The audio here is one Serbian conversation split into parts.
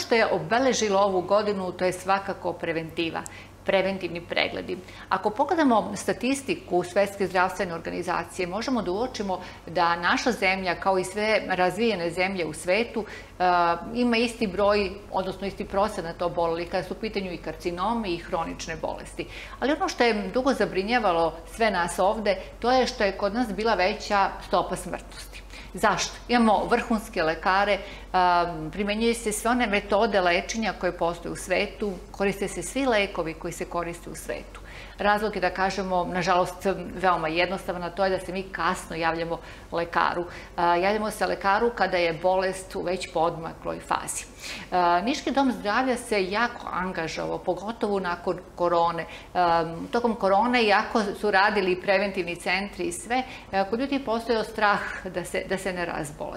što je obeležilo ovu godinu, to je svakako preventiva, preventivni pregledi. Ako pogledamo statistiku Svetske zdravstvene organizacije, možemo da uočimo da naša zemlja, kao i sve razvijene zemlje u svetu, ima isti broj, odnosno isti procenat obolelih kada su u pitanju i karcinomi i hronične bolesti. Ali ono što je dugo zabrinjavalo sve nas ovde, to je što je kod nas bila veća stopa smrtnosti. Zašto? Imamo vrhunske lekare, primenjuju se sve one metode lečenja koje postoje u svetu, koriste se svi lekovi koji se koriste u svetu. Razlog je da kažemo, nažalost, veoma jednostavno, to je da se mi kasno javljamo lekaru. Javljamo se lekaru kada je bolest u već poodmakloj fazi. Niški dom zdravlja se jako angažovao, pogotovo nakon korone. Tokom korone, iako su radili preventivni centri i sve, kod ljudi je postojao strah da se ne razbole.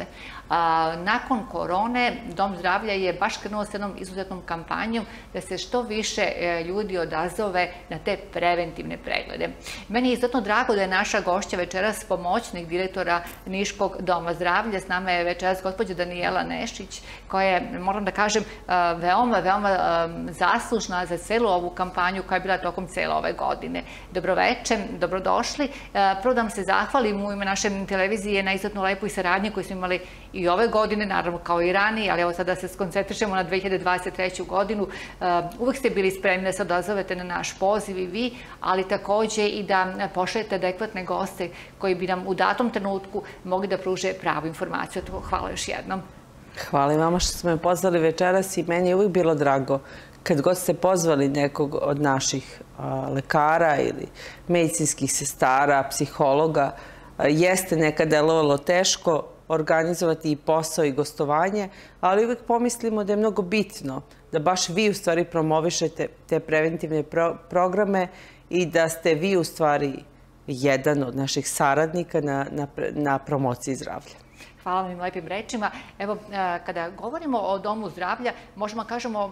Nakon korone, Dom zdravlja je baš krenuo s jednom izuzetnom kampanjom da se što više ljudi odazove na te preventivne preglede. Meni je izuzetno drago da je naša gošća večeras pomoćnik direktora Niškog doma zdravlja. S nama je večeras gospođa Danijela Nešić, koja je, moram da kažem, veoma zaslužna za celu ovu kampanju koja je bila tokom cele ove godine. Dobroveče, dobrodošli. Prvo da vam se zahvalim u ime naše televizije na izuzetno lepoj saradnji koju smo imali i ove godine, naravno kao i ranije, ali evo sada da se skoncentrišemo na 2023. godinu. Uvek ste bili spremni da se odazovete na naš poziv i vi, ali takođe i da pošaljete adekvatne goste koji bi nam u datom trenutku mogli da pruže pravu informaciju. Hvala još jednom. Hvala i vama što ste me pozvali večeras i meni je uvijek bilo drago kad god ste pozvali nekog od naših lekara ili medicinskih sestara, psihologa. Jeste nekad delovalo teško organizovati i posao i gostovanje, ali uvijek pomislimo da je mnogo bitno da baš vi u stvari promovišete te preventivne programe i da ste vi u stvari jedan od naših saradnika na promociji zdravlja. Hvala vam lepim rečima. Evo, kada govorimo o Domu zdravlja, možemo kažemo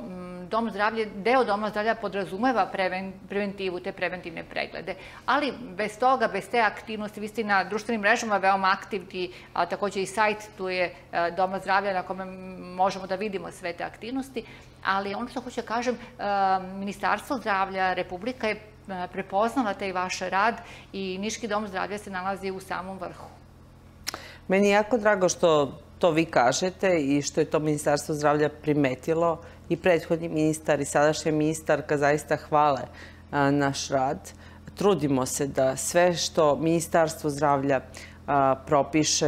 deo Doma zdravlja podrazumeva preventivu, te preventivne preglede. Ali bez toga, bez te aktivnosti, vi ste na društvenim mrežama veoma aktivni, a takođe i sajt, tu je Doma zdravlja na kome možemo da vidimo sve te aktivnosti. Ali ono što hoću da kažem, Ministarstvo zdravlja, Republika je prepoznala taj vaš rad i Niški dom zdravlja se nalazi u samom vrhu. Meni je jako drago što to vi kažete i što je to Ministarstvo zdravlja primetilo i prethodni ministar i sadašnja ministarka zaista hvale naš rad. Trudimo se da sve što Ministarstvo zdravlja propiše,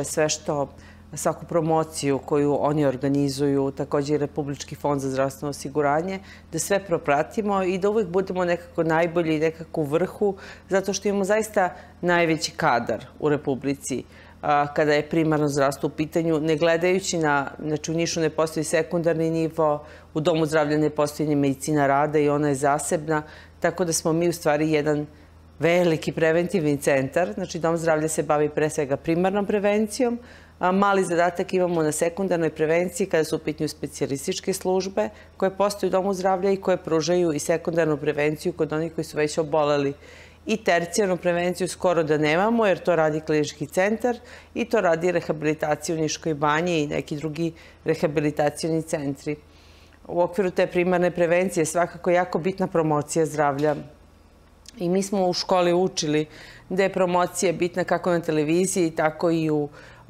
svaku promociju koju oni organizuju, takođe i Republički fond za zdravstveno osiguranje, da sve propratimo i da uvek budemo nekako najbolji i nekako u vrhu, zato što imamo zaista najveći kadar u Republici kada je primarno zdravstvo u pitanju, ne gledajući znači u Nišu ne postoji sekundarni nivo, u Domu zdravlja ne postoji ni medicina rada i ona je zasebna, tako da smo mi u stvari jedan veliki preventivni centar. Znači, Dom zdravlja se bavi pre svega primarnom prevencijom, mali zadatak imamo na sekundarnoj prevenciji kada su u pitanju specijalističke službe koje postoje u Domu zdravlja i koje pružaju i sekundarnu prevenciju kod onih koji su već oboleli. I tercijarnu prevenciju skoro da nemamo, jer to radi klinički centar i to radi rehabilitaciju u Niškoj banji i neki drugi rehabilitacioni centri. U okviru te primarne prevencije je svakako jako bitna promocija zdravlja. I mi smo u školi učili da je promocija bitna kako na televiziji, tako i u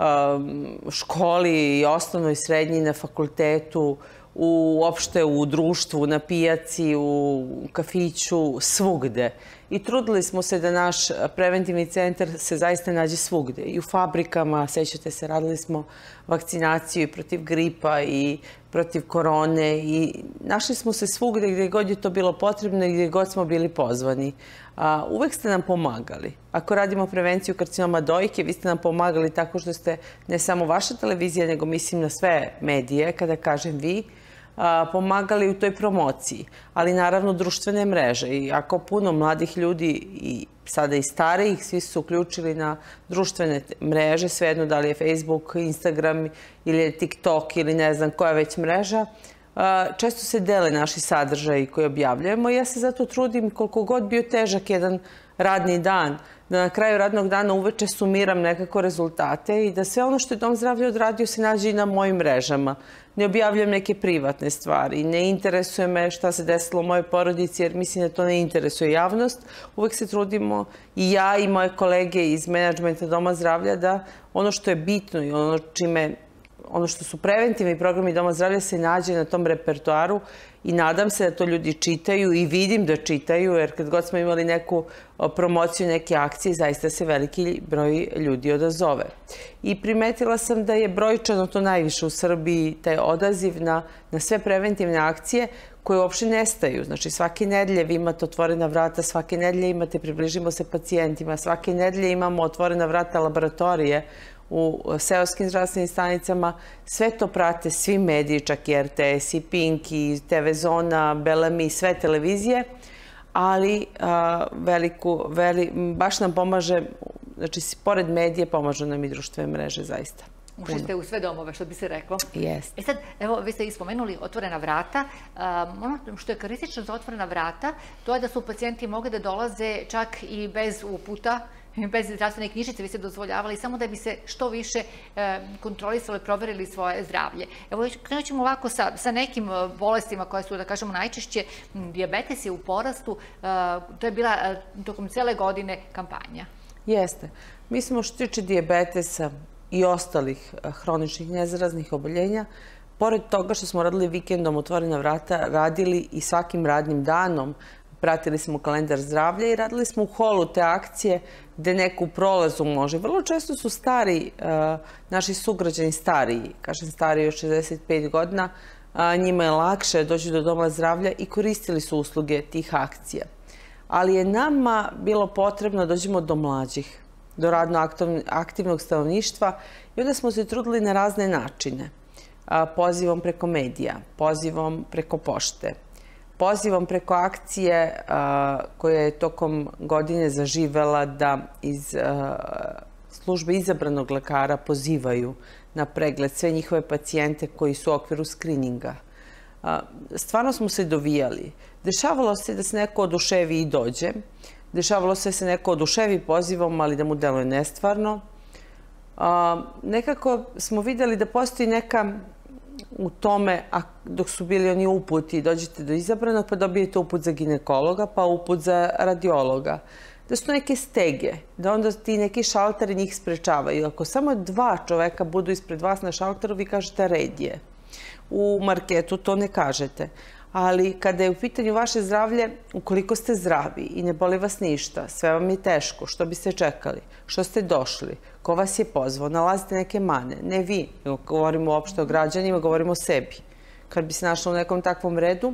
školi, osnovnoj, srednjoj, na fakultetu, uopšte u društvu, na pijaci, u kafiću, svugde. I trudili smo se da naš preventivni centar se zaista nađe svugde. I u fabrikama, sećate se, radili smo vakcinaciju i protiv gripa i protiv korone i našli smo se svugde gdje god je to bilo potrebno i gdje god smo bili pozvani. Uvek ste nam pomagali. Ako radimo prevenciju karcinoma dojke, vi ste nam pomagali tako što ste ne samo vaša televizija, nego mislim na sve medije, kada kažem vi, pomagali u toj promociji, ali naravno društvene mreže. I ako puno mladih ljudi i sada i starijih, svi su uključili na društvene mreže, svejedno da li je Facebook, Instagram ili je TikTok ili ne znam koja već mreža, često se dele naši sadržaji koje objavljujemo i ja se zato trudim koliko god bio težak jedan radni dan, da na kraju radnog dana uveče sumiram nekako rezultate i da sve ono što je Dom zdravlja odradio se nađe i na mojim mrežama. Ne objavljam neke privatne stvari, ne interesuje me šta se desilo u mojoj porodici jer mislim da to ne interesuje javnost. Uvek se trudimo i ja i moje kolege iz menadžmenta Doma zdravlja da ono što je bitno i ono što su preventivni programi Doma zdravlja se nađe na tom repertoaru i nadam se da to ljudi čitaju i vidim da čitaju, jer kad god smo imali neku promociju, neke akcije, zaista se veliki broj ljudi odazove. I primetila sam da je brojčano to najviše u Srbiji, taj odaziv na sve preventivne akcije koje uopšte nestaju. Znači, svake nedelje vi imate otvorena vrata, svake nedelje imate približimo se pacijentima, svake nedelje imamo otvorena vrata laboratorije u seoskim zdravstvenim stanicama. Sve to prate svi mediji, čak i RTS, i Pink, i TV Zona, Belami, sve televizije, ali baš nam pomaže, znači, pored medije, pomažu nam i društvene mreže, zaista. Ušli ste u sve domove, što bi se reklo. Jeste. Sad, evo, vi ste ispomenuli otvorena vrata. Ono što je karakteristično za otvorena vrata, to je da su pacijenti mogli da dolaze čak i bez uputa, bez zdravstvene knjižice, vi ste dozvoljavali samo da bi se što više kontrolisali, proverili svoje zdravlje. Evo, krenut ćemo ovako sa nekim bolestima koje su, da kažemo, najčešće. Dijabetes je u porastu. To je bila tokom cele godine kampanja. Jeste. Mi smo, što tiče dijabetesa i ostalih hroničnih nezaraznih oboljenja, pored toga što smo radili vikendom otvorena vrata, radili i svakim radnim danom. Pratili smo kalendar zdravlja i radili smo u holu te akcije gde neko u prolazu može. Vrlo često su naši sugrađani stariji, kažem stariji od 65 godina, njima je lakše doći do Doma zdravlja i koristili su usluge tih akcija. Ali je nama bilo potrebno da dođemo do mlađih, do radno aktivnog stanovništva i onda smo se trudili na razne načine. Pozivom preko medija, pozivom preko pošte, pozivom preko akcije koja je tokom godine zaživela da iz službe izabranog lekara pozivaju na pregled sve njihove pacijente koji su u okviru skrininga. Stvarno smo se dovijali. Dešavalo se da se neko oduševi i dođe. Dešavalo se da se neko oduševi pozivom, ali da mu deluje nestvarno. Nekako smo vidjeli da postoji neka u tome, dok su bili oni uputi, dođete do izabranog, pa dobijete uput za ginekologa, pa uput za radiologa. Da su neke stege, da onda ti neki šalteri njih sprečavaju. Ako samo 2 čoveka budu ispred vas na šalteru, vi kažete red je. U marketu to ne kažete. Ali kada je u pitanju vaše zdravlje, ukoliko ste zdravi i ne boli vas ništa, sve vam je teško, što biste čekali, što ste došli, ko vas je pozvao, nalazite neke mane, ne vi, govorimo uopšte o građanima, govorimo o sebi. Kad bi se našla u nekom takvom redu,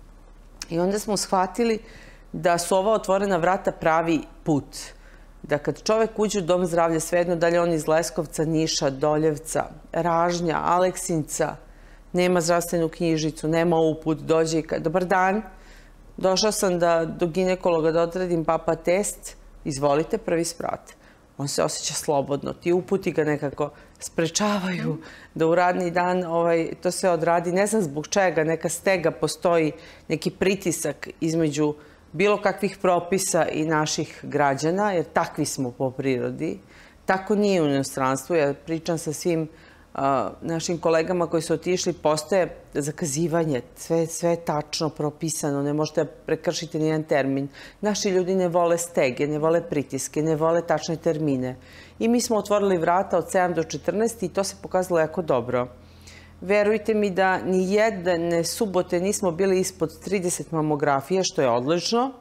i onda smo shvatili da su ova otvorena vrata pravi put. Da kad čovek uđe u Dom zdravlja, svejedno da li on iz Leskovca, Niša, Doljevca, Ražnja, Aleksinca, nema zdravstvenu knjižicu, nema uput, dođe i kaže, dobar dan, došao sam do ginekologa da odradim papa test, izvolite, prvi sprat. On se osjeća slobodno, ti uputi ga nekako sprečavaju da u radni dan to se odradi. Ne znam zbog čega, neka stega postoji, neki pritisak između bilo kakvih propisa i naših građana, jer takvi smo po prirodi. Tako nije u inostranstvu. Ja pričam sa svim našim kolegama koji su otišli, postoje zakazivanje, sve je tačno propisano, ne možete prekršiti nijedan termin. Naši ljudi ne vole stege, ne vole pritiske, ne vole tačne termine. I mi smo otvorili vrata od 7 do 14 i to se pokazalo jako dobro. Verujte mi da ni jedne subote nismo bili ispod 30 mamografija, što je odlično,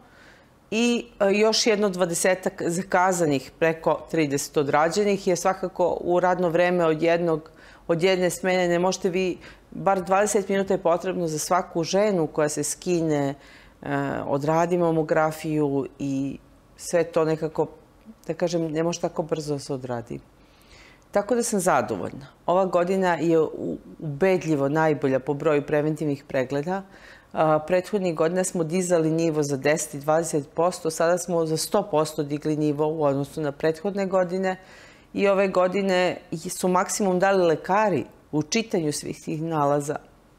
i još jedno 20-ak zakazanih, preko 30 odrađenih, je svakako u radno vreme od jedne smene. Ne možete vi, bar 20 minuta je potrebno za svaku ženu koja se skine, odradi mamografiju i sve to nekako, da kažem, ne može tako brzo da se odradi. Tako da sam zadovoljna. Ova godina je ubedljivo najbolja po broju preventivnih pregleda. Prethodnih godina smo dizali nivo za 10 i 20%, sada smo za 100% digli nivo u odnosu na prethodne godine i ove godine su maksimum dali lekari u čitanju svih tih nalaza.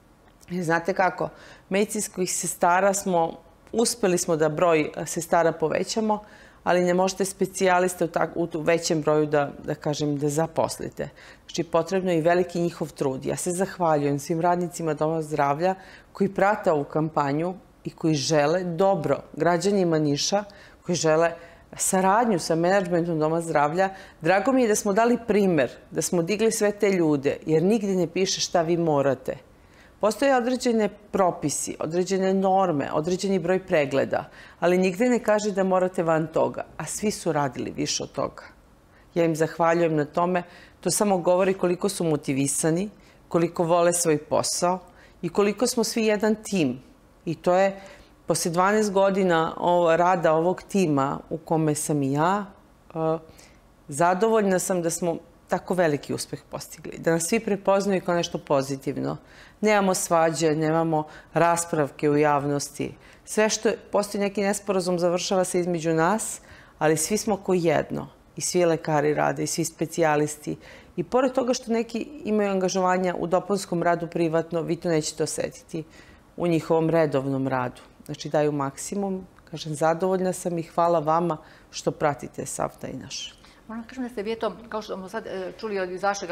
Znate kako, medicinskih sestara uspeli smo da broj sestara povećamo, ali ne možete specijaliste u većem broju da zaposlite. Znači, potrebno je i veliki njihov trud. Ja se zahvaljujem svim radnicima Doma zdravlja koji prate ovu kampanju i koji žele dobro građanima Niša, koji žele saradnju sa menadžmentom Doma zdravlja. Drago mi je da smo dali primer, da smo digli sve te ljude, jer nigde ne piše šta vi morate. Postoje određene propisi, određene norme, određeni broj pregleda, ali nigde ne kaže da morate van toga, a svi su radili više od toga. Ja im zahvaljujem na tome. To samo govori koliko su motivisani, koliko vole svoj posao i koliko smo svi jedan tim. I to je, posle 12 godina rada ovog tima u kome sam i ja, zadovoljna sam da smo tako veliki uspeh postigli. Da nas svi prepoznaju kao nešto pozitivno. Nemamo svađe, nemamo raspravke u javnosti. Sve što postoji neki nesporazum završava se između nas, ali svi smo ko jedno. I svi lekari rade, i svi specijalisti. I pored toga što neki imaju angažovanja u dopunskom radu privatno, vi to nećete osetiti u njihovom redovnom radu. Znači, daju maksimum. Kažem, zadovoljna sam i hvala vama što pratite sav taj naš. Moram kažem da ste vi to, kao što smo sad čuli od vaših,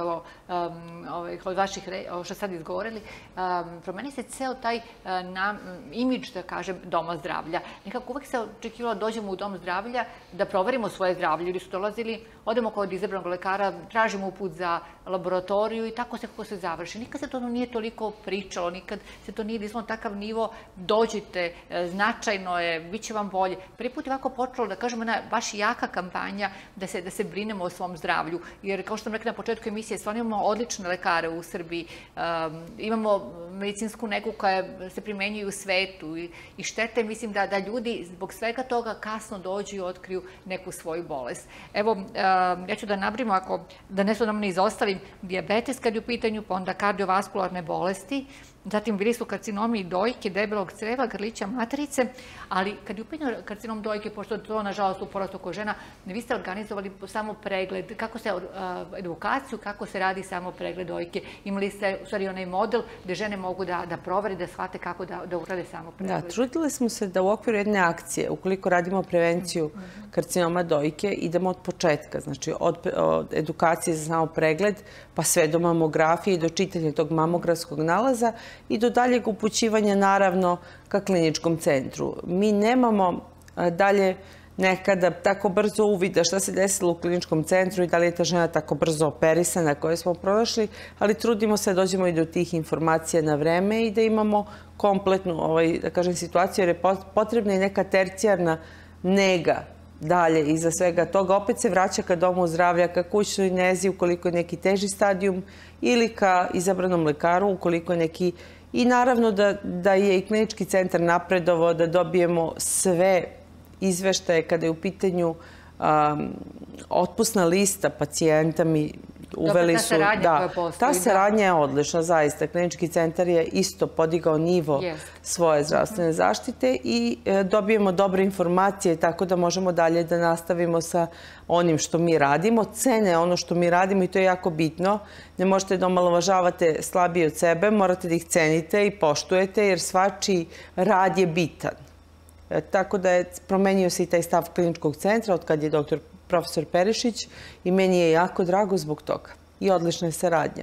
što sad izgovorili, promeni se ceo taj imidž, da kažem, Doma zdravlja. Nekako uvek se očekivalo da dođemo u Dom zdravlja, da proverimo svoje zdravlje. Ljudi su dolazili, odemo kod izabranog lekara, tražimo uput za laboratoriju i tako se kako se završi. Nikad se to nije toliko pričalo, nikad se to nije disalo na takav nivo, dođite, značajno je, bit će vam bolje. Prvi put je ovako počelo, da kažemo, baš jaka kampanja da se brinemo o svom zdravlju. Jer, kao što sam rekla na početku emisije, stvarno imamo odlične lekare u Srbiji, imamo medicinsku negu koja se primenjuje u svetu i štete, mislim da ljudi zbog svega toga kasno dođu i otkriju neku svoju bolest. Evo, ja ću da nabrimo, da ne nam ne izostavim, dijabetes kad je u pitanju, pa onda kardiovaskularne bolesti, zatim bili su karcinomi dojke, debelog creva, grlića materice, ali kad je u pitanju karcinom dojke, pošto je to nažalost u porastu kod žena, vi ste organizovali samo pregled, edukaciju, kako se radi samo pregled dojke. Imali ste u stvari onaj model gde žene mogu da provere, da shvate kako da urade samo pregled. Da, trudili smo se da u okviru jedne akcije, ukoliko radimo prevenciju karcinoma dojke, idemo od početka, znači od edukacije za samo pregled, pa sve do mamografije i do čitanja tog mamografskog nalaza i do daljeg upućivanja, naravno, ka kliničkom centru. Mi nemamo dalje nekada tako brzo uvida šta se desilo u kliničkom centru i da li je ta žena tako brzo operisana koje smo prošli, ali trudimo se da dođemo i do tih informacija na vreme i da imamo kompletnu, da kažem, situaciju, jer je potrebna i neka tercijarna nega dalje iza svega toga. Opet se vraća ka domu zdravlja, ka kućnoj nezi ukoliko je neki teži stadijum ili ka izabranom lekaru ukoliko je neki... I naravno da je i klinički centar napredovao, da dobijemo sve izveštaje kada je u pitanju otpusna lista pacijenta. Mi uveli su... Ta saradnja je odlična, zaista. Klinički centar je isto podigao nivo svoje zdravstvene zaštite i dobijemo dobre informacije tako da možemo dalje da nastavimo sa onim što mi radimo. Cene ono što mi radimo i to je jako bitno. Ne možete da omalovažavate slabije od sebe, morate da ih cenite i poštujete jer svačiji rad je bitan. Tako da je promenio se i taj stav kliničkog centra od kad je profesor Perišić i meni je jako drago zbog toga. I odlična je saradnja.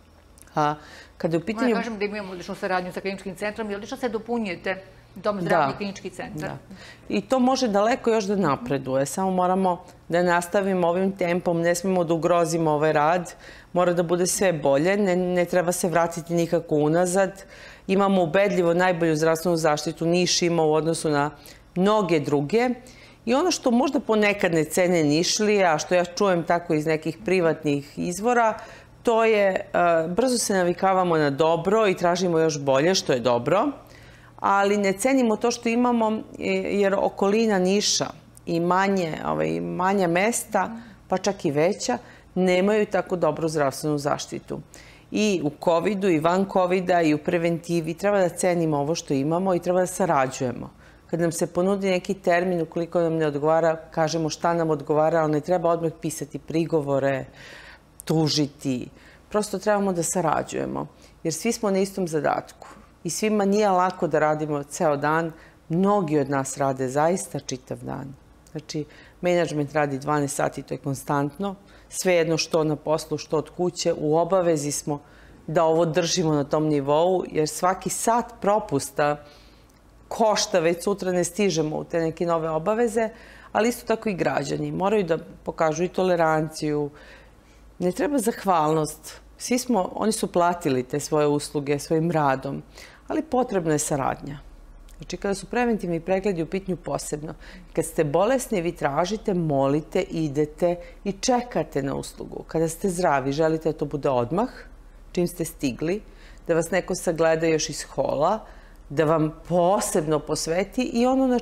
Kada je u pitanju... Moram kažem da imamo odličnu saradnju sa kliničkim centrom i odlično se dopunjujete Dom zdravlja i klinički centar. I to može daleko još da napreduje. Samo moramo da nastavimo ovim tempom. Ne smemo da ugrozimo ovaj rad. Mora da bude sve bolje. Ne treba se vratiti nikako unazad. Imamo ubedljivo najbolju zdravstvenu zaštitu Niš ima u odnosu na mnoge druge. I ono što možda ponekad ne cene Nišlije, a što ja čujem tako iz nekih privatnih izvora, to je brzo se navikavamo na dobro i tražimo još bolje, što je dobro, ali ne cenimo to što imamo jer okolina Niša i manja mesta, pa čak i veća, nemaju tako dobru zdravstvenu zaštitu. I u COVID-u i van COVID-a i u preventivi treba da cenimo ovo što imamo i treba da sarađujemo. Kad nam se ponudi neki termin, ukoliko nam ne odgovara, kažemo šta nam odgovara, ali ne treba odmah pisati prigovore, tužiti. Prosto trebamo da sarađujemo, jer svi smo na istom zadatku. I svima nije lako da radimo ceo dan. Mnogi od nas rade zaista čitav dan. Znači, Menadžment radi 12 sati, to je konstantno. Svejedno što na poslu, što od kuće, u obavezi smo da ovo držimo na tom nivou, jer svaki sat propusta košta, već sutra ne stižemo u te neke nove obaveze, ali isto tako i građani. Moraju da pokažu i toleranciju. Ne treba zahvalnost. Oni su platili te svoje usluge svojim radom, ali potrebna je saradnja. Znači, kada su preventivni pregledi u pitanju posebno, kad ste bolesni, vi tražite, molite, idete i čekate na uslugu. Kada ste zdravi, želite da to bude odmah, čim ste stigli, da vas neko sagleda još iz hola, da vam posebno posveti i ono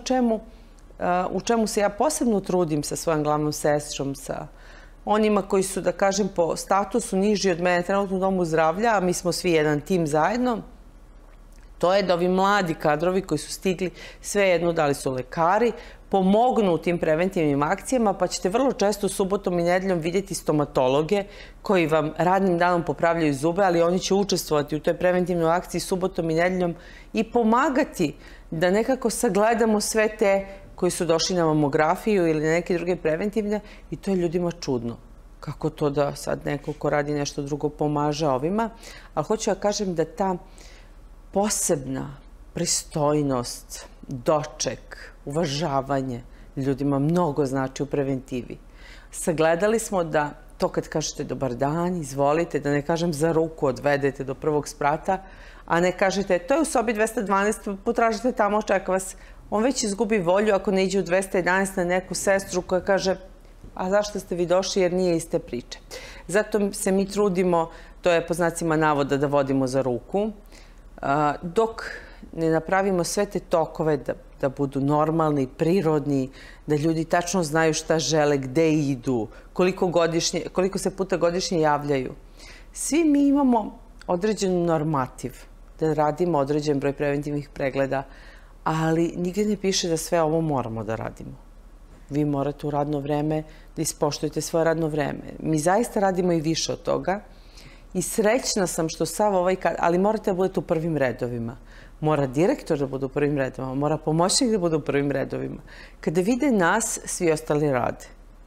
u čemu se ja posebno trudim sa svojom glavnom sestrom, sa onima koji su, da kažem, po statusu niži od mene trenutno u domu zdravlja, a mi smo svi jedan tim zajedno, to je da ovi mladi kadrovi koji su stigli, svejedno da li su lekari, pomognu u tim preventivnim akcijama, pa ćete vrlo često subotom i nedeljom vidjeti stomatologe koji vam radnim danom popravljaju zube, ali oni će učestvovati u toj preventivnoj akciji subotom i nedeljom i pomagati da nekako sagledamo sve te koji su došli na mamografiju ili neke druge preventivne i to je ljudima čudno. Kako to da sad neko ko radi nešto drugo pomaže ovima, ali hoću da kažem da ta posebna pristojnost, doček, uvažavanje ljudima mnogo znači u preventivi. Sagledali smo da to kad kažete dobar dan, izvolite, da ne kažem za ruku odvedete do prvog sprata, a ne kažete to je u sobi 212, potražite tamo, čeka vas. On već izgubi volju ako ne iđe u 211 na neku sestru koja kaže a zašto ste vi došli jer nije iste priče. Zato se mi trudimo, to je po znacima navoda, da vodimo za ruku, dok ne napravimo sve te tokove da budu normalni, prirodni, da ljudi tačno znaju šta žele, gde idu, koliko se puta godišnje javljaju. Svi mi imamo određen normativ, da radimo određen broj preventivnih pregleda, ali nigde ne piše da sve ovo moramo da radimo. Vi morate u radno vreme da ispoštujete svoje radno vreme. Mi zaista radimo i više od toga i srećna sam što sav ovaj, ali morate da budete u prvim redovima. Mora direktor da bude u prvim redovima, mora pomoćnik da bude u prvim redovima. Kada vide nas, svi ostali rade.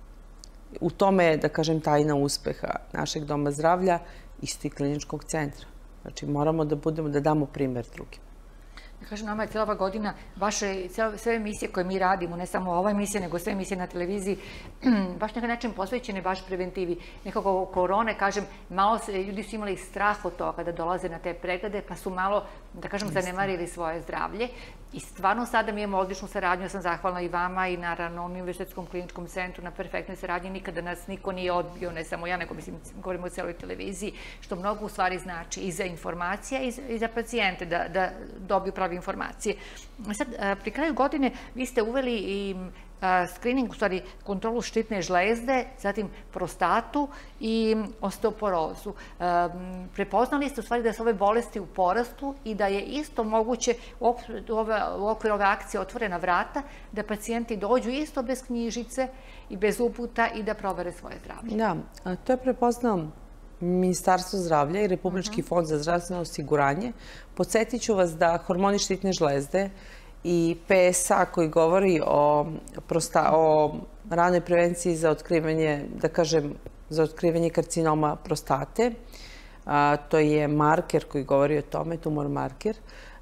U tome je, da kažem, tajna uspeha našeg doma zdravlja isto i kliničkog centra. Znači, moramo da damo primer drugima. Kažem, nama je cijela ova godina, sve emisije koje mi radimo, ne samo ova emisija, nego sve emisije na televiziji, baš na način posvećene baš preventivi. Nekako korone, kažem, malo ljudi su imali strah od toga da dolaze na te preglede, pa su malo, da kažem, zanemarili svoje zdravlje. I stvarno sada mi imamo odličnu saradnju, ja sam zahvalna i vama i naravno Univerzitetskom kliničkom centru na perfektnoj saradnji. Nikada nas niko nije odbio, ne samo ja, nego mislim, govorimo o celoj televiziji, što mnogo u stvari znači i za informacije i za pacijente da dobiju prave informacije. Sad, pri kraju godine vi ste uveli i screening, u stvari kontrolu štitne žlezde, zatim prostatu i osteoporozu. Prepoznali ste u stvari da su ove bolesti u porastu i da je isto moguće u okviru ove akcije Otvorena vrata da pacijenti dođu isto bez knjižice i bez uputa i da provere svoje zdravlje. Da, to je prepoznao Ministarstvo zdravlja i Republički fond za zdravstveno osiguranje. Podsjetit ću vas da hormoni štitne žlezde i PSA koji govori o ranoj prevenciji za otkrivanje, da kažem, za otkrivanje karcinoma prostate, to je marker koji govori o tome, tumor marker.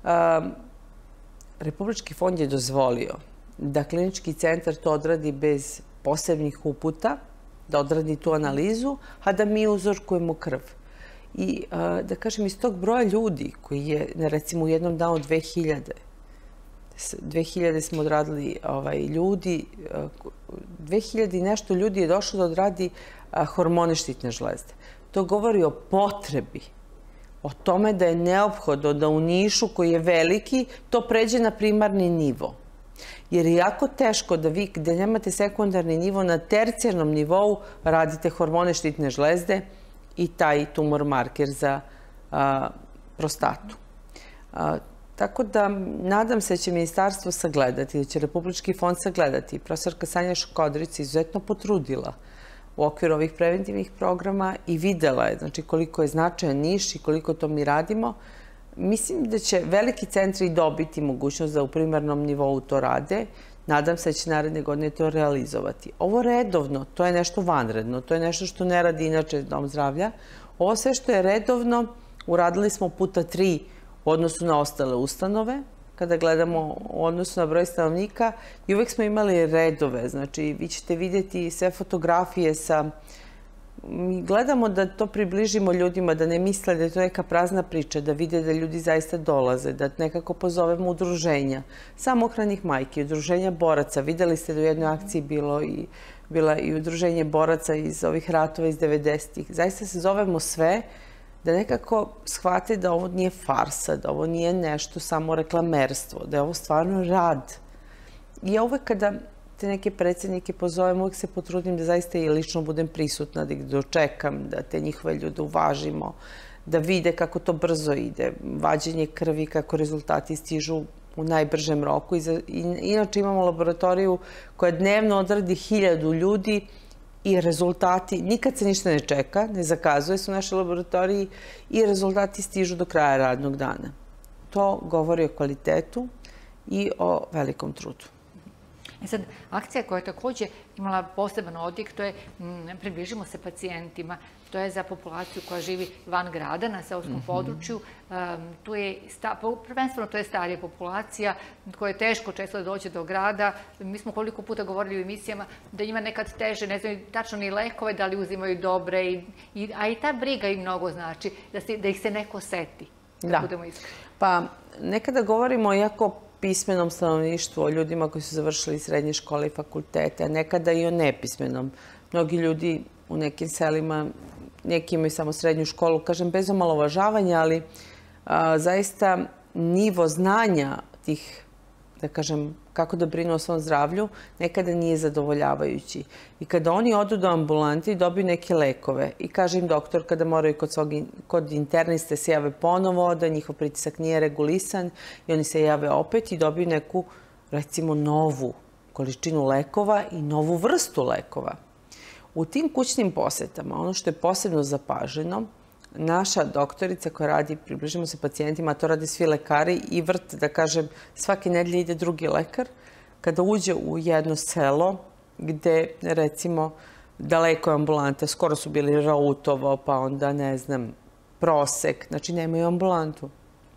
Republički fond je dozvolio da klinički centar to odradi bez posebnih uputa, da odradi tu analizu, a da mi uzorkujemo krv. I da kažem, iz tog broja ljudi koji je, recimo, u jednom danu 2000 smo odradili ljudi, 2000 i nešto ljudi je došlo da odradi hormone štitne žlezde. To govori o potrebi, o tome da je neophodno da u Nišu, koji je veliki, to pređe na primarni nivo. Jer je jako teško da vi, gde nemate sekundarni nivo, na tercijarnom nivou radite hormone štitne žlezde i taj tumor marker za prostatu. Tako da, nadam se da će ministarstvo sagledati, da će Republički fond sagledati. Profesorka Sanja Škodrić se izuzetno potrudila u okviru ovih preventivnih programa i videla je, znači, koliko je značajan Niš i koliko to mi radimo. Mislim da će veliki centri dobiti mogućnost da u primarnom nivou to rade. Nadam se da će naredne godine to realizovati. Ovo redovno, to je nešto vanredno, to je nešto što ne radi inače Dom zdravlja. Ovo sve što je redovno uradili smo puta 3 u odnosu na ostale ustanove, kada gledamo u odnosu na broj stanovnika, i uvek smo imali redove. Znači, vi ćete vidjeti sve fotografije sa... Mi gledamo da to približimo ljudima, da ne misle da je to neka prazna priča, da vide da ljudi zaista dolaze, da nekako pozovemo udruženja samohranih majki, udruženja boraca. Videli ste da u jednoj akciji bila i udruženje boraca iz ovih ratova iz 90-ih. Zaista se zovemo sve da nekako shvate da ovo nije farsa, da ovo nije nešto samo reklamerstvo, da je ovo stvarno rad. I ja uvek kada te neke predsjednike pozovem, uvijek se potrudim da zaista i lično budem prisutna, da ih dočekam, da te njihove ljude uvažimo, da vide kako to brzo ide, vađenje krvi, kako rezultati stižu u najbržem roku. Inače imamo laboratoriju koja dnevno odradi 1000 ljudi i rezultati, nikad se ništa ne čeka, ne zakazuje se u našoj laboratoriji i rezultati stižu do kraja radnog dana. To govori o kvalitetu i o velikom trudu. Sad, akcija koja je također imala poseban odjek, to je približimo se pacijentima. To je za populaciju koja živi van grada, na seoskom području. Tu je, prvenstveno to je starija populacija koja je teško često da dođe do grada. Mi smo koliko puta govorili u emisijama da ima nekad teže, ne znaju tačno ni lekove, da li uzimaju dobre, a i ta briga im mnogo znači, da ih se neko seti, da budemo iskreni. Pa, nekada govorimo jako pismenom stanovništvu, o ljudima koji su završili srednje škole i fakultete, a nekada i o nepismenom. Mnogi ljudi u nekim selima, neki imaju samo srednju školu, kažem bez omalovažavanja, ali zaista nivo znanja tih, da kažem, kako da brinu o svom zdravlju, nekada nije zadovoljavajući. I kada oni odu do ambulanti, dobiju neke lekove i kaže im doktor kada moraju kod interniste se jave ponovo, da njihov pritisak nije regulisan i oni se jave opet i dobiju neku, recimo, novu količinu lekova i novu vrstu lekova. U tim kućnim posetama, ono što je posebno zapaženo, naša doktorica koja radi, približimo se pacijentima, a to radi svi lekari i vrt, da kažem, svake nedelje ide drugi lekar, kada uđe u jedno selo gde, recimo, daleko je ambulanta, skoro su bili Rautovo, pa onda, ne znam, Prosek, znači nemaju ambulantu.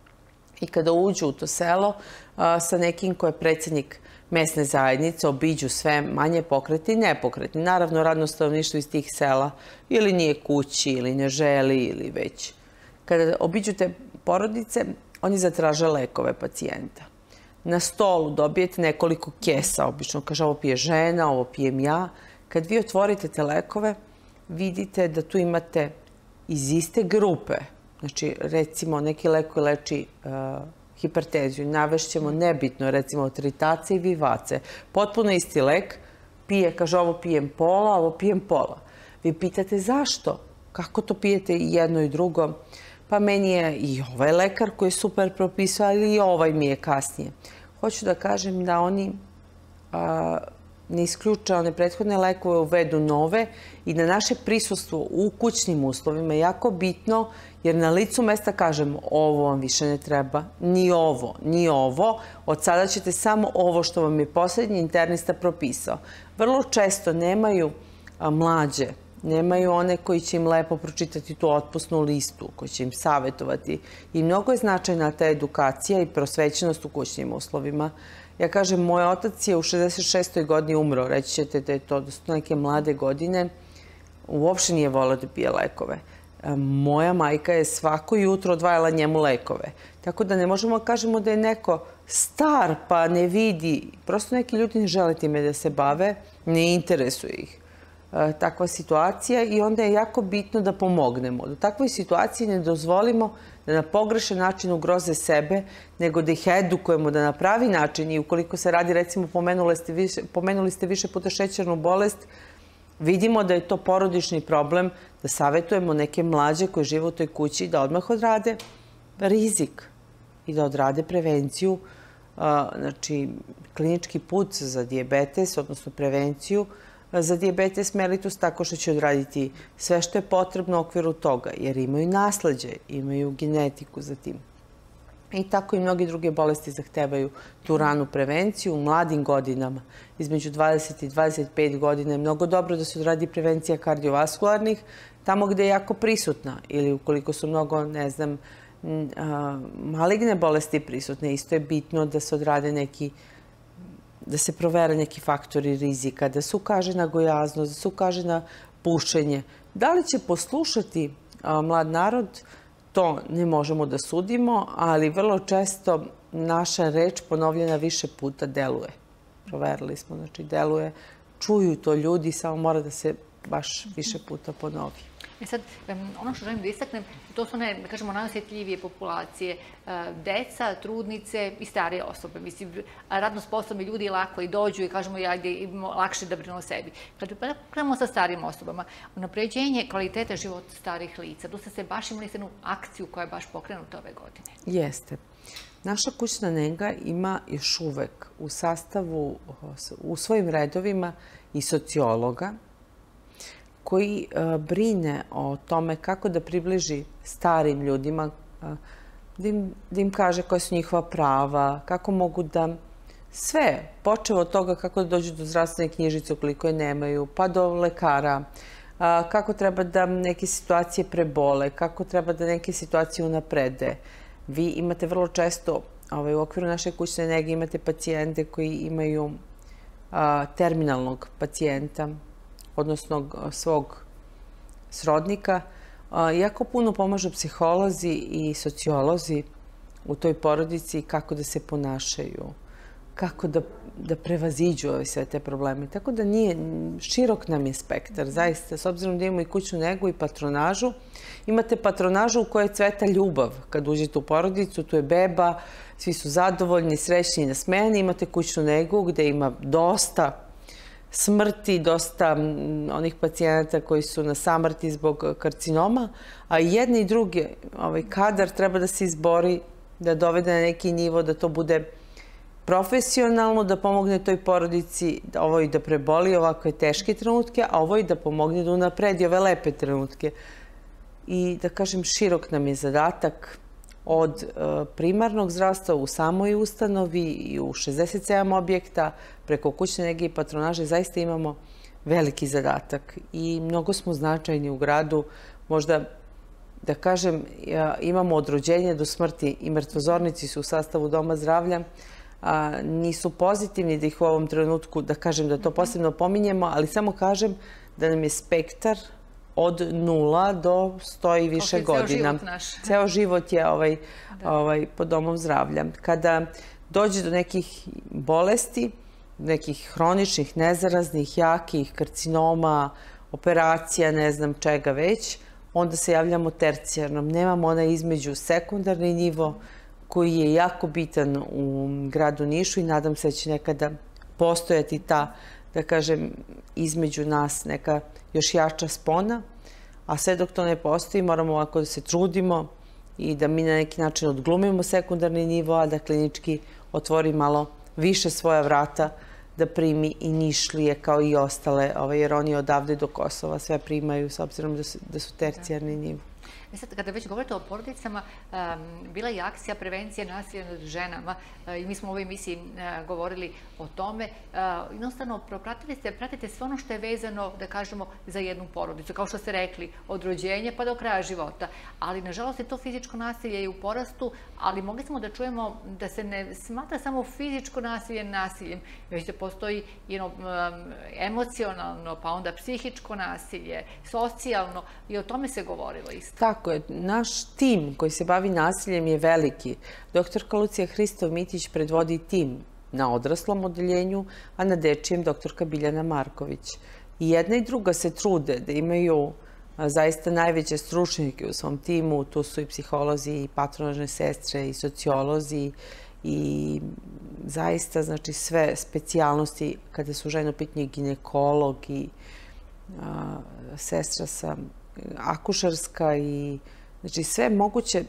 I kada uđu u to selo sa nekim ko je predsjednik mesne zajednice, obiđu sve manje pokretni i nepokretni. Naravno, radno stanovništvo iz tih sela ili nije kući, ili ne želi, ili već. Kada obiđu te porodice, oni zatraže lekove pacijenta. Na stolu dobijete nekoliko kesa, obično kaže ovo pije žena, ovo pijem ja. Kad vi otvorite te lekove, vidite da tu imate iz iste grupe, znači recimo neki lek koji leči hipertenziju, navešćemo nebitno, recimo tritace i vivace. Potpuno isti lek, pije, kaže ovo pijem pola, ovo pijem pola. Vi pitate zašto? Kako to pijete i jedno i drugo? Pa meni je i ovaj lekar koji je super propisao, ali i ovaj mi je kasnije. Hoću da kažem da oni ne isključe one prethodne lekove, uvedu nove i da naše prisustvo u kućnim uslovima je jako bitno, jer na licu mesta kažemo ovo vam više ne treba, ni ovo, ni ovo. Od sada ćete samo ovo što vam je posljednji internista propisao. Vrlo često nemaju mlađe, nemaju one koji će im lepo pročitati tu otpusnu listu, koji će im savjetovati. I mnogo je značajna ta edukacija i prosvećenost u kućnim uslovima. Ja kažem, moj otac je u 66. godini umro, reći ćete da je to neke mlade godine, uopšte nije volio da pije lekove. Moja majka je svako jutro odvajala njemu lekove. Tako da ne možemo da kažemo da je neko star pa ne vidi. Prosto neki ljudi ne žele time da se bave, ne interesuje ih takva situacija i onda je jako bitno da pomognemo. Da u takvoj situaciji ne dozvolimo da na pogrešan način ugroze sebe, nego da ih edukujemo da na pravi način i ukoliko se radi, recimo, pomenuli ste više puta šećernu bolest, vidimo da je to porodični problem, da savjetujemo neke mlađe koje žive u toj kući da odmah odrade rizik i da odrade prevenciju, znači klinički put za dijabetes, odnosno prevenciju za dijabetes mellitus, tako što će odraditi sve što je potrebno u okviru toga, jer imaju nasleđe, imaju genetiku za tim. I tako i mnogi druge bolesti zahtevaju tu ranu prevenciju u mladim godinama. Između 20 i 25 godina je mnogo dobro da se odradi prevencija kardiovaskularnih, tamo gde je jako prisutna ili ukoliko su mnogo, ne znam, maligne bolesti prisutne. Isto je bitno da se odrade da se provere neki faktori rizika, da se ukaže na gojaznost, da se ukaže na pušenje. Da li će poslušati mlad narod? To ne možemo da sudimo, ali vrlo često naša reč ponovljena više puta deluje. Proverili smo, znači deluje, čuju to ljudi, samo mora da se baš više puta ponovi. Sad, ono što želim da istaknem, to su one, da kažemo, najosjetljivije populacije, deca, trudnice i starije osobe. Mislim, radno sposobni ljudi lako i dođu i kažemo lakše da brinu o sebi. Kad krenemo sa starijim osobama, unapređenje kvalitete života starih lica, tu ste se baš imali jednu akciju koja je baš pokrenuta ove godine. Jeste. Naša kućna nega ima još uvek u sastavu, u svojim redovima i sociologa, koji brine o tome kako da približi starim ljudima, da im kaže koje su njihova prava, kako mogu da sve, počev od toga kako da dođu do zdravstvene knjižice ukoliko je nemaju, pa do lekara, kako treba da neke situacije prebole, kako treba da neke situacije unaprede. Vi imate vrlo često, u okviru naše kućne nege imate pacijente koji imaju terminalnog pacijenta, odnosno svog srodnika. Jako puno pomažu psiholozi i sociolozi u toj porodici kako da se ponašaju, kako da prevaziđu sve te probleme. Tako da širok nam je spektar, zaista, s obzirom da imamo i kućnu negu i patronažu. Imate patronažu u kojoj cveta ljubav. Kad uđete u porodicu, tu je beba, svi su zadovoljni, srećni i nasmejani. Imate kućnu negu gde ima dosta smrti, dosta onih pacijenata koji su na samrti zbog karcinoma, a i jedni i drugi kadar treba da se izbori, da dovede na neki nivo, da to bude profesionalno, da pomogne toj porodici, ovoj da preboli ovakve teške trenutke, a ovoj da pomogne da unapredi ove lepe trenutke. I da kažem, širok nam je zadatak od primarnog zdravstva u samoj ustanovi i u 67 objekta, preko kućne nege i patronaže, zaista imamo veliki zadatak i mnogo smo značajni u gradu. Možda, da kažem, imamo od rođenja do smrti i mrtvozornici su u sastavu Doma zdravlja. Nisu pozitivni da ih u ovom trenutku, da kažem da to posebno pominjemo, ali samo kažem da nam je spektar od 0 do 100 i više godina. Ceo život je pod domom zdravlja. Kada dođe do nekih bolesti, nekih hroničnih, nezaraznih, jakih, karcinoma, operacija, ne znam čega već, onda se javljamo tercijarnom. Nemamo onaj između sekundarni nivo koji je jako bitan u gradu Nišu i nadam se da će nekada postojati ta, da kažem, između nas neka još jača spona, a sve dok to ne postoji moramo ovako da se trudimo i da mi na neki način odglumimo sekundarni nivo, a da klinički otvori malo više svoja vrata da primi i Nišlije kao i ostale, jer oni odavde do Kosova sve primaju s obzirom da su tercijarni nivo. Sad, kada već govorite o porodicama, bila je akcija prevencije nasilja nad ženama i mi smo u ovoj emisiji govorili o tome. Jednostavno, pratite sve ono što je vezano, da kažemo, za jednu porodicu. Kao što ste rekli, od rođenja pa do kraja života. Ali, nažalost, je to fizičko nasilje i u porastu, ali mogli smo da čujemo da se ne smatra samo fizičko nasilje nasiljem, već da postoji jedno emocionalno, pa onda psihičko nasilje, socijalno i o tome se govorilo isto. Tako je. Naš tim koji se bavi nasiljem je veliki. Doktorka Lucija Hristov-Mitić predvodi tim na odraslom odeljenju, a na dečijem doktorka Biljana Marković. I jedna i druga se trude da imaju zaista najveće stručnjake u svom timu. Tu su i psiholozi, i patronažne sestre, i sociolozi, i zaista, znači, sve specijalnosti kada su žene u pitanju, ginekolog i sestra sa akušerska i znači sve moguće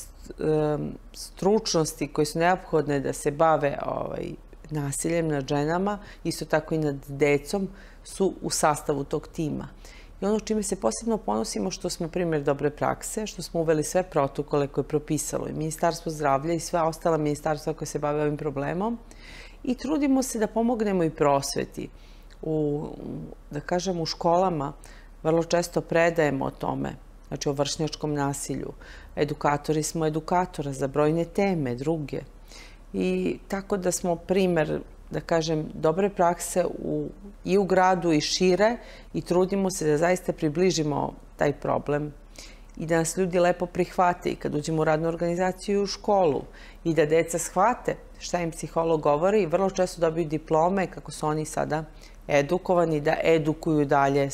stručnosti koje su neophodne da se bave nasiljem nad ženama, isto tako i nad decom, su u sastavu tog tima. I ono čime se posebno ponosimo što smo primjer dobre prakse, što smo uveli sve protokole koje je propisalo i Ministarstvo zdravlja i sva ostala ministarstva koje se bave ovim problemom. I trudimo se da pomognemo i prosveti. Da kažem, u školama vrlo često predajemo o tome, znači o vršnjačkom nasilju. Edukatori smo edukatora za brojne teme, druge. I tako da smo primjer, da kažem, dobre prakse i u gradu i šire i trudimo se da zaista približimo taj problem i da nas ljudi lepo prihvate i kad uđemo u radnu organizaciju i u školu i da deca shvate šta im psiholog govori i vrlo često dobiju diplome kako su oni sada edukovani da edukuju dalje.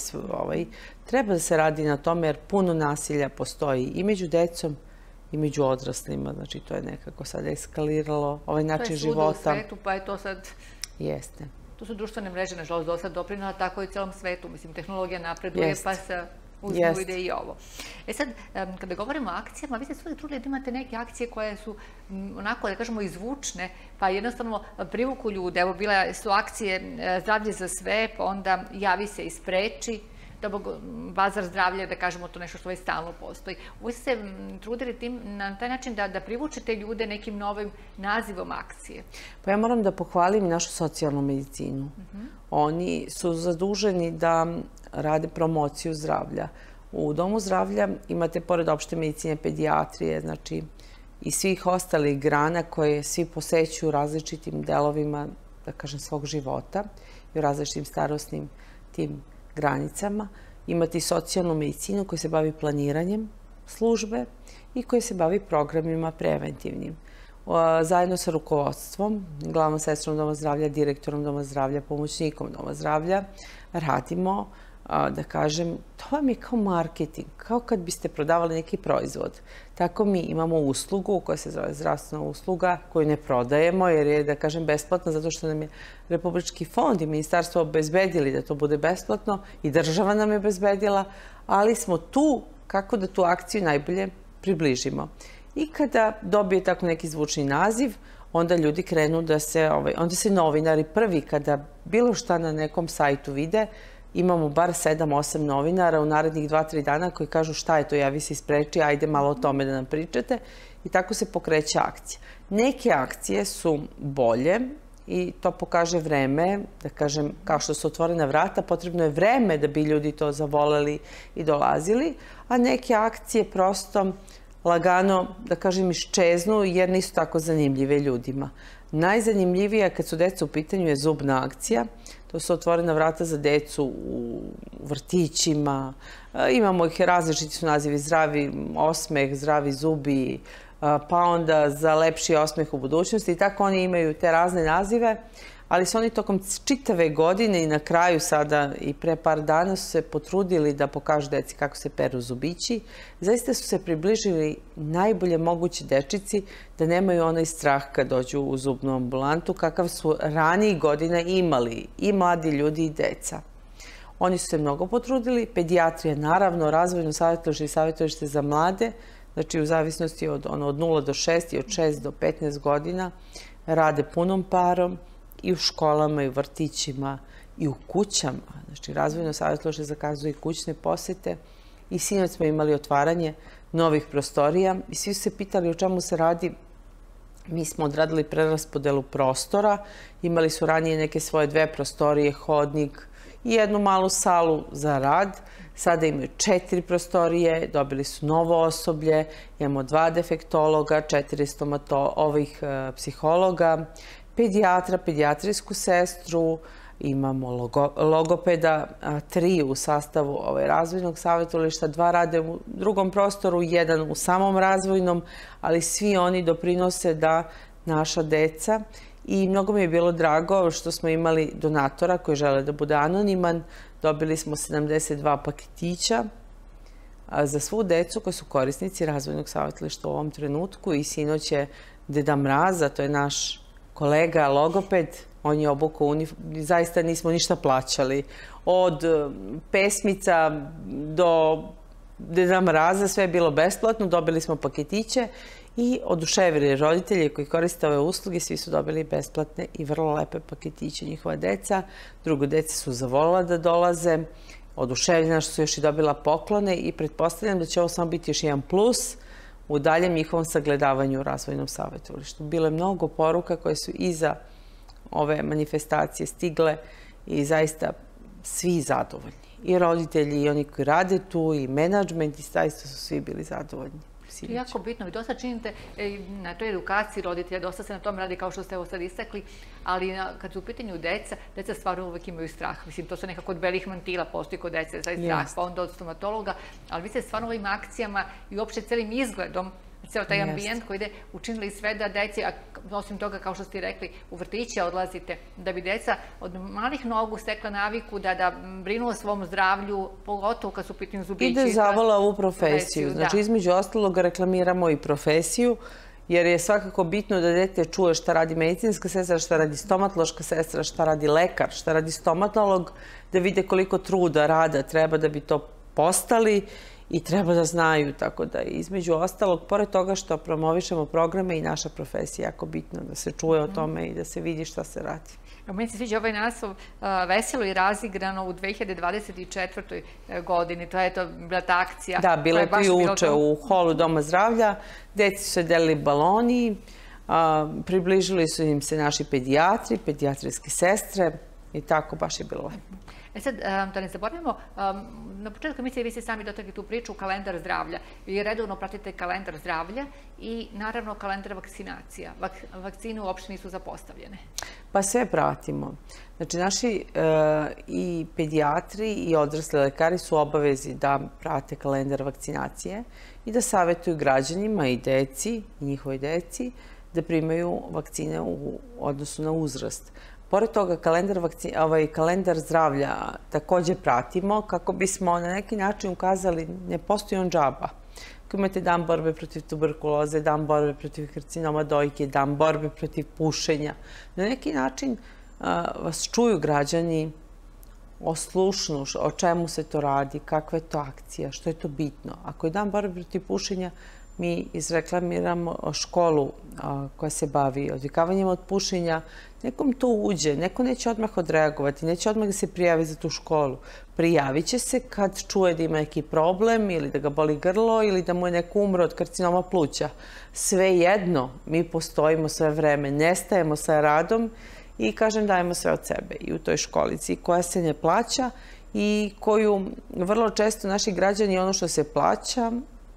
Treba da se radi na tome jer puno nasilja postoji i među decom i među odraslima. Znači, to je nekako sada eskaliralo, ovaj način života. To je svuda u svetu, pa je to sad... Jeste. To su društvene mreže, nažalost, do sad doprinala, tako i u celom svetu. Mislim, tehnologija napreduje, pa se uzmu ide i ovo. Sad, kada govorimo o akcijama, vi ste svojeg trudili da imate neke akcije koje su onako, da kažemo, izvučne, pa jednostavno privuku ljude. Evo, bile su akcije Zdravlje za sve, pa onda Javi se i spreči, bazar zdravlja, da kažemo to nešto što već stalno postoji. Vi ste se trudili na taj način da privučete ljude nekim novim nazivom akcije. Pa ja moram da pohvalim našu socijalnu medicinu. Oni su zaduženi da rade promociju zdravlja. U Domu zdravlja imate pored opšte medicine pedijatrije, znači i svih ostalih grana koje svi posećuju različitim delovima, da kažem, svog života i u različitim starosnim tim granicama. Imate i socijalnu medicinu koja se bavi planiranjem službe i koja se bavi programima preventivnim. Zajedno sa rukovodstvom, glavnom sestrom Doma zdravlja, direktorom Doma zdravlja, pomoćnikom Doma zdravlja, radimo, da kažem, to vam je kao marketing, kao kad biste prodavali neki proizvod. Tako mi imamo uslugu koja se zove zdravstvena usluga, koju ne prodajemo jer je, da kažem, besplatna zato što nam je Republički fond i ministarstvo obezbedili da to bude besplatno i država nam je obezbedila, ali smo tu kako da tu akciju najbolje približimo. I kada dobije tako neki zvučni naziv, onda ljudi krenu onda se novinari prvi kada bilo šta na nekom sajtu vide, imamo bar 7-8 novinara u narednih 2-3 dana koji kažu šta je to, Javi se i spreči, ajde malo o tome da nam pričate i tako se pokreće akcija. Neke akcije su bolje i to pokaže vreme, da kažem, kao što su otvorena vrata, potrebno je vreme da bi ljudi to zavoleli i dolazili, a neke akcije prosto lagano, da kažem, iščeznu jer nisu tako zanimljive ljudima. Najzanimljivija kad su deca u pitanju je zubna akcija. To su otvorena vrata za decu u vrtićima. Imamo ih, različiti su nazivi, zdravi osmeh, zdravi zubi, pa onda za lepši osmeh u budućnosti. I tako oni imaju te razne nazive, ali su oni tokom čitave godine i na kraju sada i pre par dana su se potrudili da pokažu deci kako se peru zubići. Zaista su se približili najbolje mogući dečici da nemaju onaj strah kad dođu u zubnu ambulantu, kakav su ranijih godina imali i mladi ljudi i deca. Oni su se mnogo potrudili. Pedijatrija, naravno, razvojno savjetovalište i savjetovalište za mlade, znači u zavisnosti od 0 do 6 i od 6 do 15 godina, rade punom parom i u školama, i u vrtićima, i u kućama. Znači, razvojno savjetovalište zakazuje i kućne posete. I sinoć smo imali otvaranje novih prostorija i svi su se pitali o čemu se radi. Mi smo odradili preraspodelu prostora. Imali su ranije neke svoje 2 prostorije, hodnik i jednu malu salu za rad. Sada imaju 4 prostorije, dobili su novo osoblje, imamo 2 defektologa, 4 psihologa, pedijatra, pedijatrijsku sestru, imamo logopeda, 3 u sastavu razvojnog savjetovališta, 2 rade u drugom prostoru, 1 u samom razvojnom, ali svi oni doprinose da naša deca, i mnogo mi je bilo drago što smo imali donatora koji žele da bude anoniman, dobili smo 72 paketića za svu decu koji su korisnici razvojnog savjetovališta u ovom trenutku i sinoć je Deda Mraza, to je naš kolega logoped, on je obukao uniformu, zaista nismo ništa plaćali. Od pesmica do Deda Mraza sve je bilo besplatno, dobili smo paketiće i oduševili roditelje koji koriste ove usluge, svi su dobili besplatne i vrlo lepe paketiće njihova deca. Drugo, dece su zavoljela da dolaze. oduševljena što su još i dobila poklone i pretpostavljam da će ovo samo biti još jedan plus u daljem njihovom sagledavanju u razvojnom savjetovalištu. Bilo je mnogo poruka koje su iza ove manifestacije stigle i zaista svi zadovoljni. I roditelji, i oni koji rade tu, i menadžment, i zaista su svi bili zadovoljni. To je jako bitno. Vi dosta činite na toj edukaciji roditelja, dosta se na tom radi kao što ste ovo sad istakli, ali kad su u pitanju deca stvarno uvek imaju strah. Mislim, to su nekako od belih mantila postoji kod dece, taj strah, pa onda od stomatologa, ali vi ste stvarno ovim akcijama i uopšte celim izgledom, ceo taj ambijent koji ide, učinili sve da deci, a osim toga, kao što ste rekli, u vrtiće odlazite, da bi deca od malih nogu stekla naviku da brinu o svom zdravlju, pogotovo kad su u pitanju zubići. I da zavola ovu profesiju. Znači, između ostalog reklamiramo i profesiju, jer je svakako bitno da dete čuje šta radi medicinska sestra, šta radi stomatološka sestra, šta radi lekar, šta radi stomatolog, da vide koliko truda, rada treba da bi to postali i treba da znaju, tako da između ostalog, pored toga što promovišemo programe i naša profesija, jako bitno da se čuje o tome i da se vidi šta se radi. Meni se sviđa ovaj naslov Veselo i razigrano u 2024. godini. To je bila ta akcija. Da, bila je to i uče u holu Doma zdravlja. Deci su se delili baloni, približili su im se naši pedijatri, pedijatrijske sestre i tako baš je bilo lepo. Sad, da ne zaboravimo, na početku emisije vi ste sami dotakli tu priču, kalendar zdravlja. Vi redovno pratite kalendar zdravlja i naravno kalendar vakcinacija. Vakcine uopšte nisu zapostavljene. Pa sve pratimo. Znači, naši i pedijatri i odrasli lekari su obavezi da prate kalendar vakcinacije i da savjetuju građanima i deci, i njihovoj deci, da primaju vakcine u odnosu na uzrast. Pored toga, kalendar zdravlja također pratimo kako bismo na neki način ukazali ne postoji on džaba. Ako imate dan borbe protiv tuberkuloze, dan borbe protiv karcinoma dojke, dan borbe protiv pušenja, na neki način vas čuju građani, oslušnu o čemu se to radi, kakva je to akcija, što je to bitno. Ako je dan borbe protiv pušenja, mi izreklamiramo školu koja se bavi odvikavanjem od pušenja. Nekom to uđe, neko neće odmah odreagovati, neće odmah da se prijavi za tu školu. Prijavit će se kad čuje da ima neki problem ili da ga boli grlo ili da mu je neko umro od karcinoma pluća. Svejedno, mi postojimo sve vreme, nestajemo sa radom i, kažem, dajemo sve od sebe i u toj školici koja se ne plaća i koju vrlo često naši građani ono što se plaća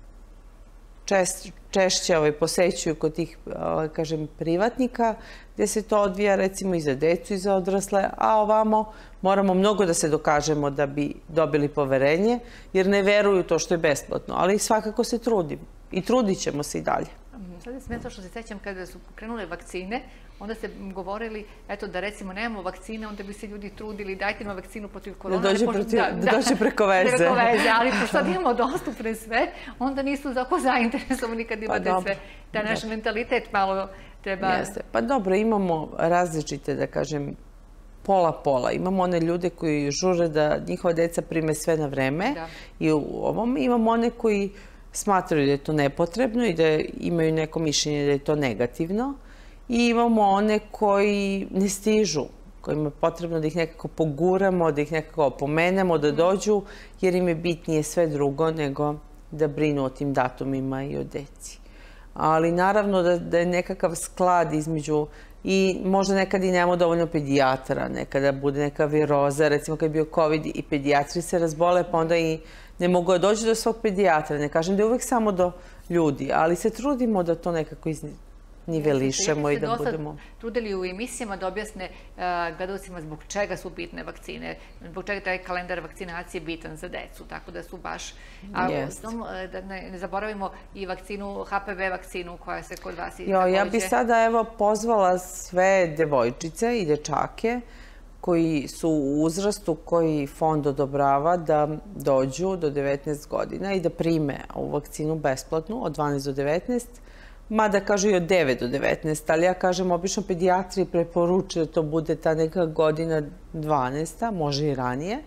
češće posećuju kod tih, kažem, privatnika, gdje se to odvija recimo i za decu i za odrasle, a ovamo moramo mnogo da se dokažemo da bi dobili poverenje, jer ne veruju to što je besplatno, ali svakako se trudimo i trudit ćemo se i dalje. Sad je smiješno što se sećam kada su krenule vakcine, onda ste govorili, eto, da recimo nemamo vakcine, onda bi se ljudi trudili, dajte nam vakcinu protiv korona. Da dođe preko veze. Ali pošto sad imamo dostupne sve, onda nisu tako zainteresovani kad imate sve. Taj naš mentalitet malo treba... Pa dobro, imamo različite, da kažem, pola-pola. Imamo one ljude koji žure da njihova deca prime sve na vreme i u ovom imamo one koji smatraju da je to nepotrebno i da imaju neko mišljenje da je to negativno. I imamo one koji ne stižu, kojima je potrebno da ih nekako poguramo, da ih nekako opomenemo, da dođu, jer im je bitnije sve drugo nego da brinu o tim datumima i o deci. Ali naravno da je nekakav sklad između i možda nekad i nemamo dovoljno pedijatra, nekada bude neka viroza, recimo kad je bio COVID i pedijatri se razbole, pa onda i ne mogu da dođu do svog pedijatra. Ne kažem da je uvek samo do ljudi, ali se trudimo da to nekako nivelišemo i da budemo... Trudili u emisijama da objasne gledalcima zbog čega su bitne vakcine, zbog čega taj kalendar vakcinacije bitan za decu, tako da su baš... Da ne zaboravimo i vakcinu, HPV vakcinu koja se kod vas takođe... Ja bih sada pozvala sve devojčice i dečake koji su u uzrastu koji fond odobrava da dođu do 19 godina i da prime ovu vakcinu besplatnu od 12 do 19, mada kažu i od 9 do 19, ali ja kažem, obično pedijatri preporučuju da to bude ta neka godina 12, može i ranije,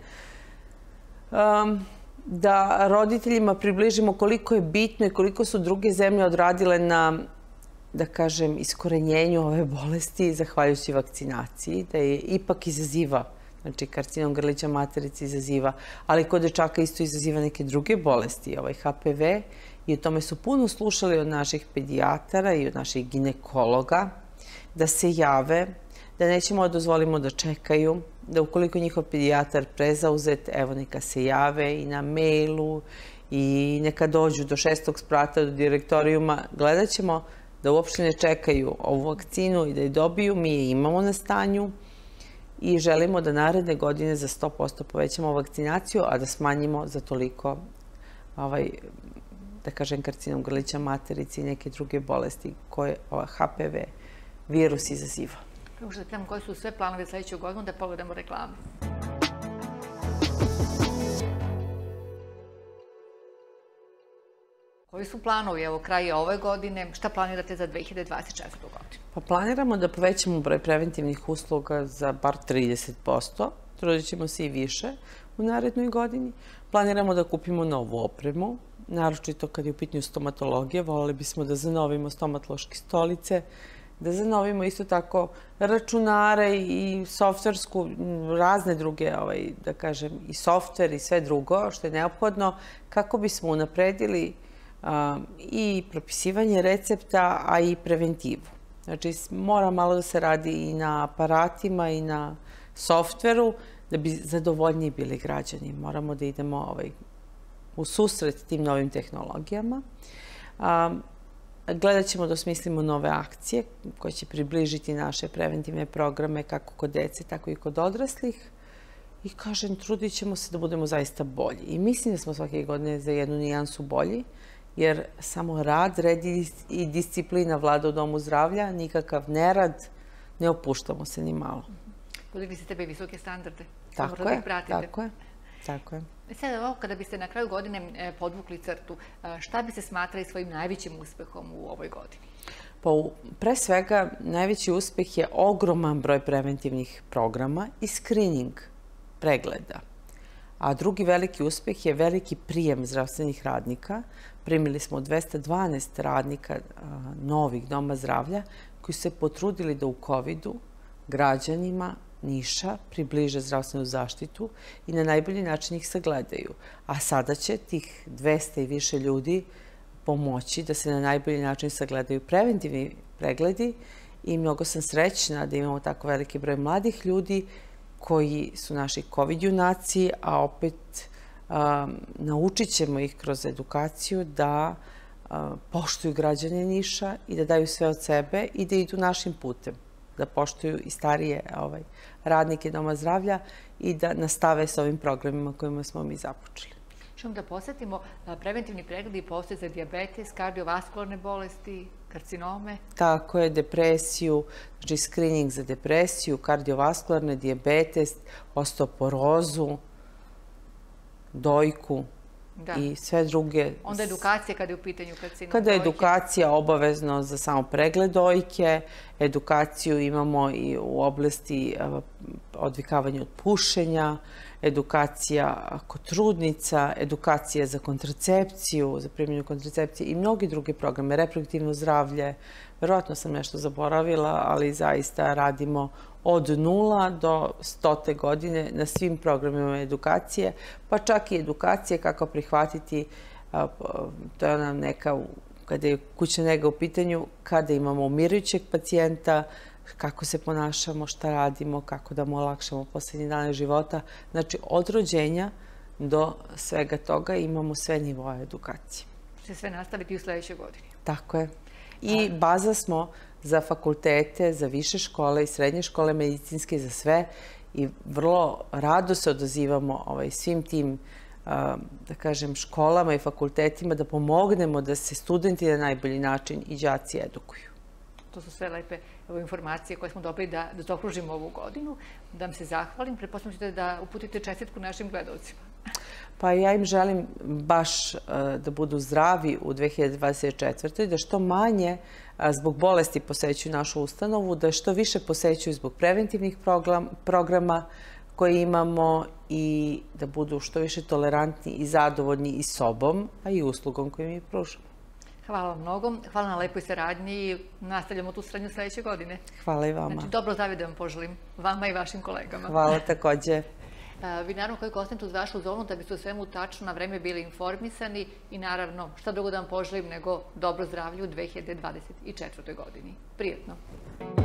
da roditeljima približimo koliko je bitno i koliko su druge zemlje odradile na, da kažem, iskorenjenju ove bolesti zahvaljujući vakcinaciji, da je ipak izaziva Znači, karcinom grlića materice izaziva, ali kod dečaka isto izaziva neke druge bolesti, HPV, i o tome su puno slušali od naših pedijatara i od naših ginekologa, da se jave, da nećemo da dozvolimo da čekaju, da ukoliko njihov pedijatar prezauzet, evo neka se jave i na mailu i neka dođu do 6. sprata, do direktorijuma. Gledat ćemo da uopšte ne čekaju ovu vakcinu i da je dobiju. Mi je imamo na stanju i želimo da naredne godine za 100% povećamo vakcinaciju, a da smanjimo za toliko da kažem karcinom grlića materice i neke druge bolesti koje HPV virus izaziva. Kako što pitam, koji su sve planovi za sljedeću godinu, da pogledamo reklamu. Koji su planovi, evo, kraj ove godine? Šta planirate za 2024. godinu? Pa planiramo da povećamo broj preventivnih usluga za bar 30%. Trudit ćemo se i više u narednoj godini. Planiramo da kupimo novu opremu, naročito kad je u pitanju stomatologija. Voleli bismo da zanovimo stomatološke stolice, da zanovimo isto tako računare i softversku, razne druge, da kažem, i softver i sve drugo što je neophodno kako bismo unapredili i propisivanje recepta, a i preventivu. Znači, mora malo da se radi i na aparatima i na softveru da bi zadovoljniji bili građani. Moramo da idemo u susret tim novim tehnologijama. Gledat ćemo da osmislimo nove akcije koje će približiti naše preventivne programe kako kod dece, tako i kod odraslih. I kažem, trudit ćemo se da budemo zaista bolji. I mislim da smo svake godine za jednu nijansu bolji, jer samo rad, red i disciplina vlada u Domu zdravlja, nikakav nerad, ne opuštamo se ni malo. Podigli ste tebe visoke standarde. Tako je, tako je. Sada ovo, kada biste na kraju godine podvukli crtu, šta biste smatrali svojim najvećim uspehom u ovoj godini? Pa, pre svega, najveći uspeh je ogroman broj preventivnih programa i screening pregleda. A drugi veliki uspeh je veliki prijem zdravstvenih radnika. Primili smo 212 radnika novih Doma zdravlja koji su se potrudili da u COVID-u građanima Niša približe zdravstvenu zaštitu i na najbolji način ih sagledaju. A sada će tih 200 i više ljudi pomoći da se na najbolji način sagledaju preventivni pregledi i mnogo sam srećna da imamo tako veliki broj mladih ljudi koji su naši COVID junaci, a opet naučit ćemo ih kroz edukaciju da poštuju građane Niša i da daju sve od sebe i da idu našim putem, da poštuju i starije radnike Doma zdravlja i da nastave s ovim programima kojima smo mi započeli. Želim da posjetimo, preventivni pregledi postoje za dijabetes, kardiovaskularne bolesti, karcinome. Tako je, depresiju, znači screening za depresiju, kardiovaskularne, dijabetes, osteoporozu, dojku i sve druge. Onda edukacija kada je u pitanju karcinom Kada je edukacija obavezno za samo pregled dojke, edukaciju imamo i u oblasti odvikavanja od pušenja, edukacija kod trudnica, edukacija za kontracepciju, za primjenu kontracepcije i mnogi drugi programe, reproduktivno zdravlje. Verovatno sam nešto zaboravila, ali zaista radimo od 0 do 100. godine na svim programima edukacije, pa čak i edukacije kako prihvatiti, to je ona neka, kada je kućna nega u pitanju, kada imamo umirujućeg pacijenta, kako se ponašamo, šta radimo, kako da mu olakšamo posljednje dane života. Znači, od rođenja do svega toga imamo sve nivoe edukacije. Će sve nastaviti u sljedećoj godini. Tako je. I baza smo za fakultete, za više škole i srednje škole medicinske, za sve. I vrlo rado se odazivamo svim tim, da kažem, školama i fakultetima da pomognemo da se studenti na najbolji način i đaci edukuju. To su sve lepe informacije koje smo dobili da zaokružimo ovu godinu. Da vam se zahvalim. Pretpostavljam ćete da uputite čestitku našim gledalcima. Pa ja im želim baš da budu zdravi u 2024. Da što manje zbog bolesti posećuju našu ustanovu, da što više posećuju zbog preventivnih programa koje imamo i da budu što više tolerantni i zadovoljni i sobom, a i uslugom koju mi pružamo. Hvala vam mnogo. Hvala na lepoj saradnji i nastavljamo tu saradnju sledeće godine. Hvala i vama. Znači, dobro zdravlje da vam poželim, vama i vašim kolegama. Hvala takođe. Vi naravno koji ostanete uz vašu zonu da biste u svemu tačno na vreme bili informisani i naravno šta drugo da vam poželim nego dobro zdravlje u 2024. godini. Prijetno!